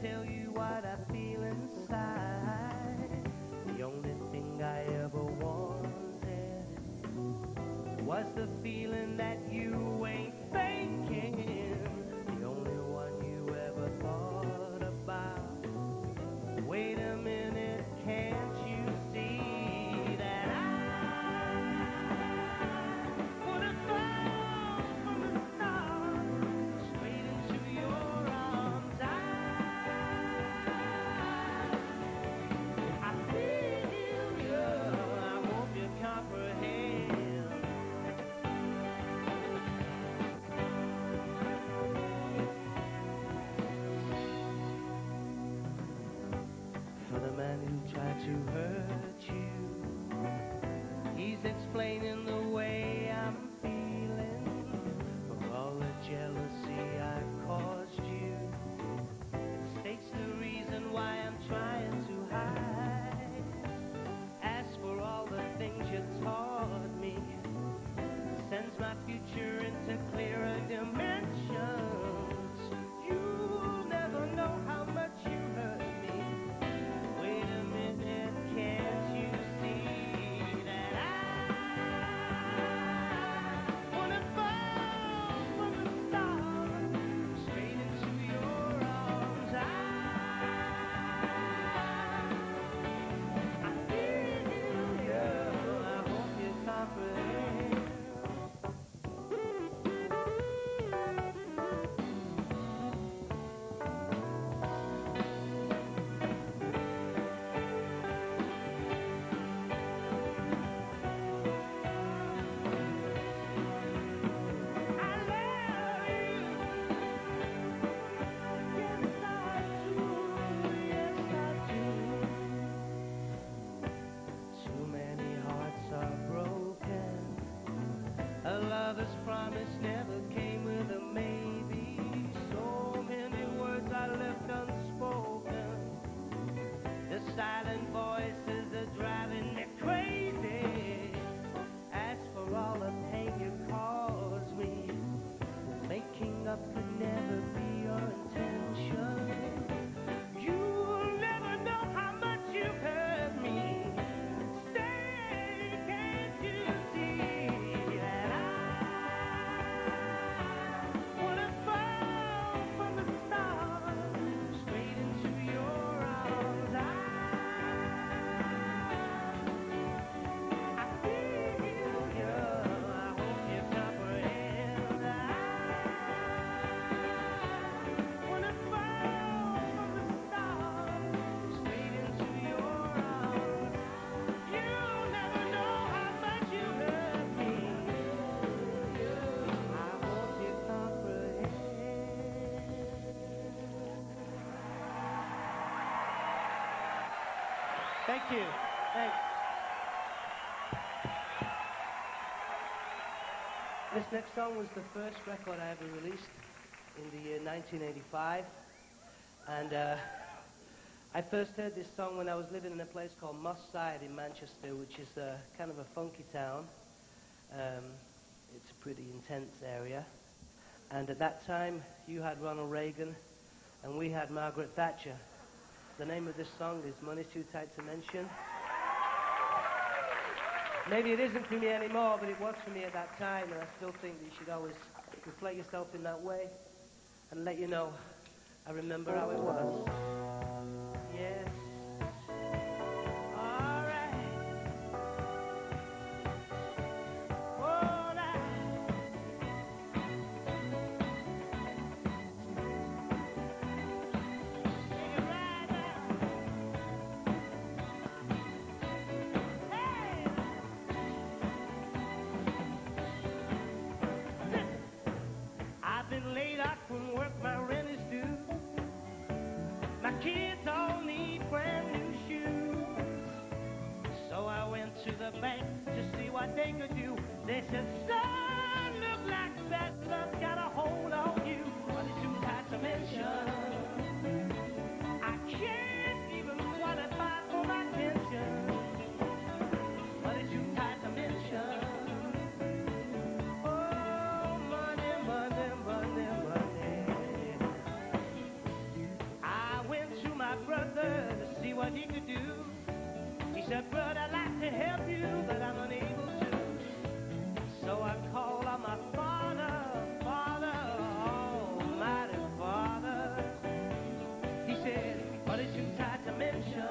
tell you what I feel inside. The only thing I ever wanted was the feeling that you ain't faking. The only one you ever thought about. Wait a minute, can't you see that I wanna fall from the stars straight into your arms? I feel you, I hope you comprehend. For the man who tried to hurt you, he's explaining the way I'm feeling. For all the jealousy I've caused you, it states the reason why I'm trying to hide. As for all the things you taught me, sends my future into clearer dimensions. You'll never know how much you hurt me. Wait a minute, can't you see that I wanna fall from the stars straight into your arms? I feel you, I hope you comprehend. I love you, yes I do, yes I do. Too many hearts are broken. A lover's promise never came with a maybe. So many words I left unspoken. The silent voices are driving me crazy. As for all the pain you caused me, making up could never be your intention. You'll never know how much you hurt me. Stay, can't you see that I wanna fall from the stars straight into your arms? I feel you, I hope you comprehend. I wanna fall from the stars straight into your arms. You'll never know how much you hurt me. I hope you comprehend. Thank you. Thanks. This next song was the first record I ever released in the year 1985. And I first heard this song when I was living in a place called Moss Side in Manchester, which is kind of a funky town. It's a pretty intense area. And at that time, you had Ronald Reagan, and we had Margaret Thatcher. The name of this song is Money Too Tight to Mention. Maybe it isn't for me anymore, but it was for me at that time, and I still think that you should always reflect yourself in that way and let you know I remember how it was. Yes. All right. All right. Take it right now. Hey! Listen, I've been late, I couldn't work, my rent is due. My kids all need brand new shoes. So I went to the bank to see what they could do. They said, son, look like that love got a hold on you. Money too tight to mention. I can't even qualify for my pension. Money too tight to mention. Oh, money, money, money, money. I went what he could do. He said, brother, I'd like to help you, but I'm unable to. So I called on my father, Father, Almighty Father. He said, but it's too tight to mention.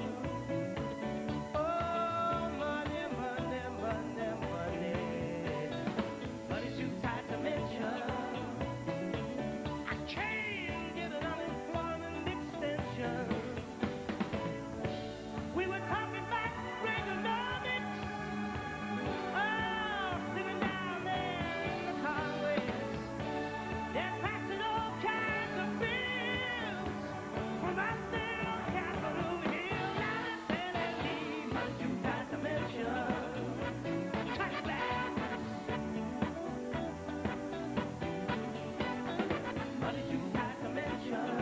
Oh, money, money, money, money. But it's too tight to mention. I can't get an unemployment extension. We were talking about Reaganomics. Oh, sitting down there in the Congress. They're passing all kinds of bills from out there on Capitol Hill. Now they say they need money too tight to mention. Cut back. Money too tight to mention.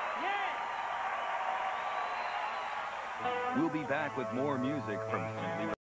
We'll be back with more music from Simply